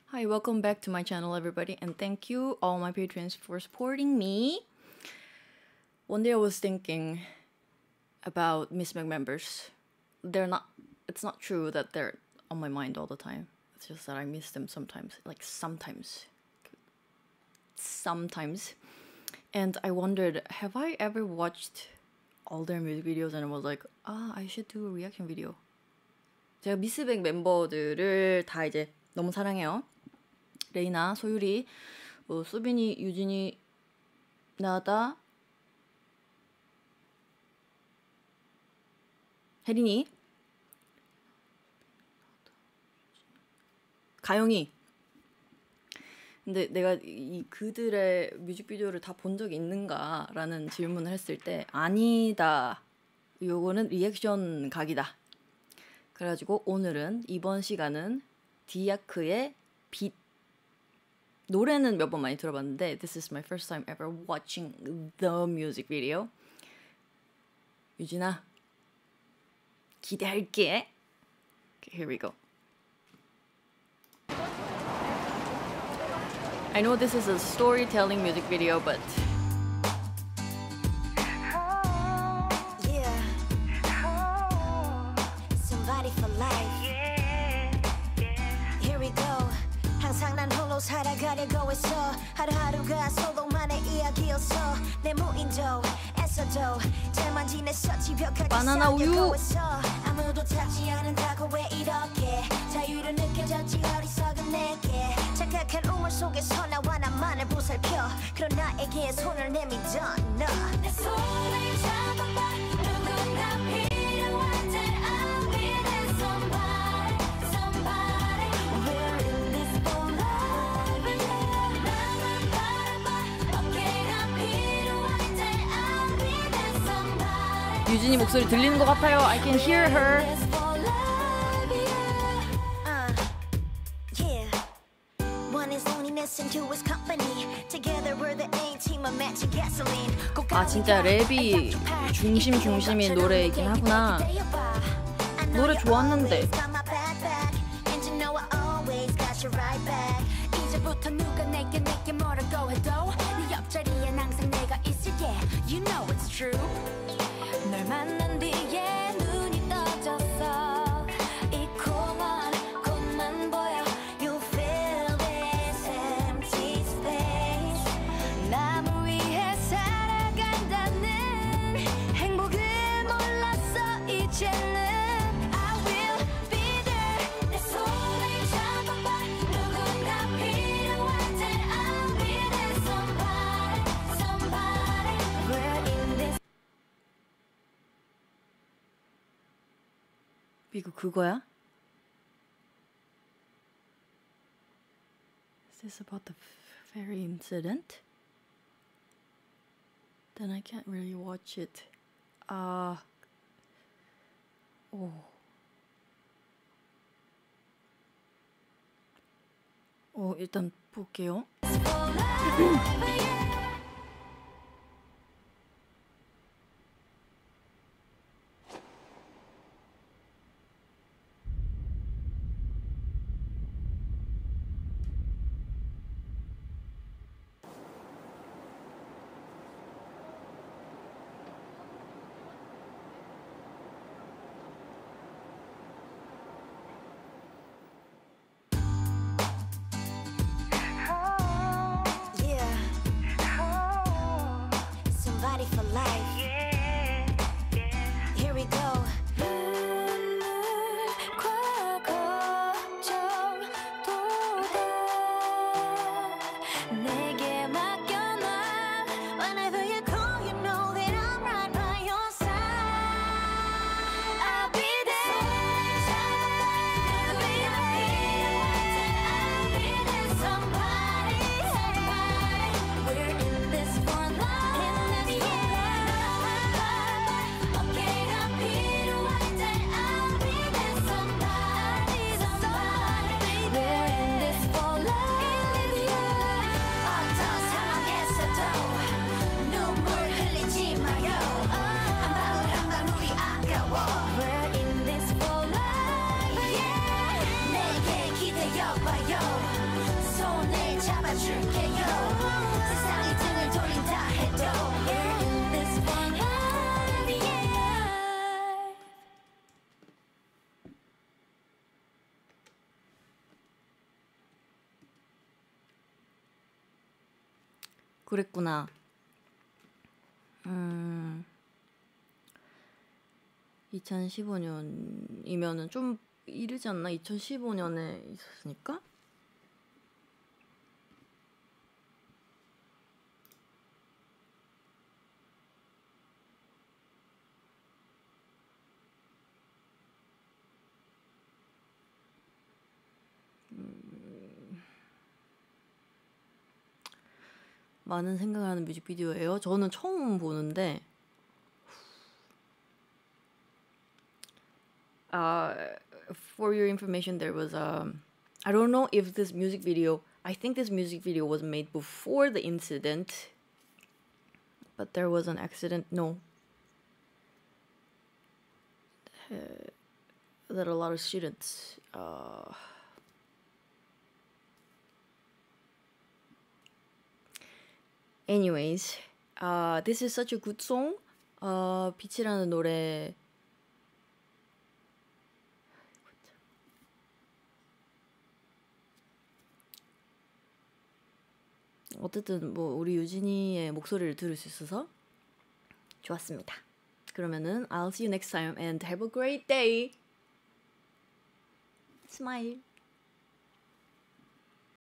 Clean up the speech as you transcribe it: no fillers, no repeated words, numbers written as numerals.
Hi, welcome back to my channel, everybody, and thank you all my patrons for supporting me. One day I was thinking about Miss Meg members. It's not true that they're on my mind all the time. It's just that I miss them sometimes, like sometimes. And I wondered, have I ever watched all their music videos and I was like, I should do a reaction video. 제가 미스백 멤버들을 다 이제 너무 사랑해요. 레이나, 소유리, 수빈이, 유진이, 나다, 혜린이, 가영이. 근데 내가 그들의 뮤직비디오를 다 본 적이 있는가라는 질문을 했을 때 아니다. 요거는 리액션 각이다. 그래가지고 오늘은 이번 시간은 디아크의 빛. 노래는 몇 번 많이 들어봤는데 This is my first time ever watching the music video. 유진아, 기대할게. Okay, here we go. I know this is a storytelling music video, but somebody for life. Here we go. 항상 난 홀로 살아가려고 했어. 하루하루가 소동만의 이야기였어. 내 무인도 애써도 잘만 지냈어. 집벽하게 바나나 우유. 아무도 찾지 않는다고 왜 이렇게 자유를 느껴졌지 어리석은 내게. 착각한 우물 속에서 나와 나만을 보살펴. 그런 나에게 손을 내밀던 너. 내 손을 잡아봐. 누군가 필요할 때 I'll be there somebody, somebody. We're in this for love, yeah. 나만 바라봐. 어깨가 필요할 때 I'll be there somebody. 유진이 목소리 들리는 것 같아요. I can hear her. 아 진짜 랩이 중심인 노래이긴 하구나. 노래 좋았는데. 이제부터 누가 내게 뭐라고 해도 네 옆자리엔 항상 내가 있을게. You know it's true. 널 만난 뒤에 눈이 떠졌어. 이 공원 꽃만 보여. You feel this empty space. 나를 위해 살아간다는 행복을 몰랐어 이제는. I will be there. 내 손을 잡아봐. 누군가 필요할 때 I'll be there somebody, somebody. We're in this. 이거 그거야? Is this about the ferry incident? Then I can't really watch it. 일단 볼게요. 그랬구나. 2015년이면은 좀 이르지 않나? 2015년에 있었으니까? 많은 생각하는 뮤직비디오예요. 저는 처음 보는데 for your information, there was I don't know if this music video. I think this music video was made before the incident, but there was an accident. No, that a lot of students. Anyways, this is such a good song. 빛이라는 노래. 어쨌든 뭐 우리 유진이의 목소리를 들을 수 있어서 좋았습니다. 그러면은 I'll see you next time and have a great day. Smile.